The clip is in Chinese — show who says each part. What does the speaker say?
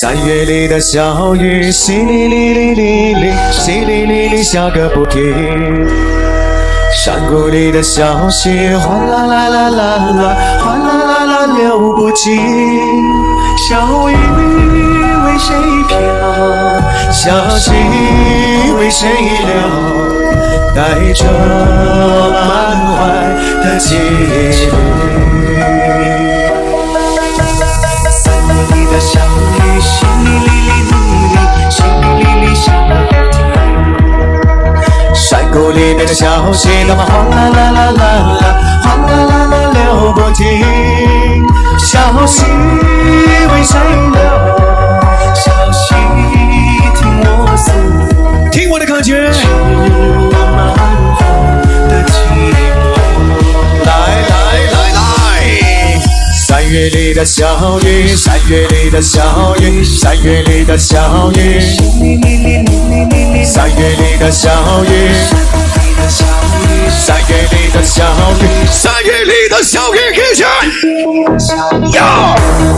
Speaker 1: 3月里的小雨，淅沥沥沥沥沥，淅沥沥沥下个不停。山谷里的小溪，哗啦啦啦啦啦，哗啦啦啦流不尽。小雨为谁飘？小溪为谁流？带着满怀的记忆。3月里的小雨，淅沥沥沥沥沥，淅沥沥沥下个不停。山谷里面的小溪，那么哗啦啦啦啦啦，哗啦啦啦流不停。小溪为谁流？小溪听我诉，听我的感觉。3月里的小雨，3月里的小雨，3月里的小雨，3月里的小雨，3月里的小雨，3月里的小雨，一起，呀！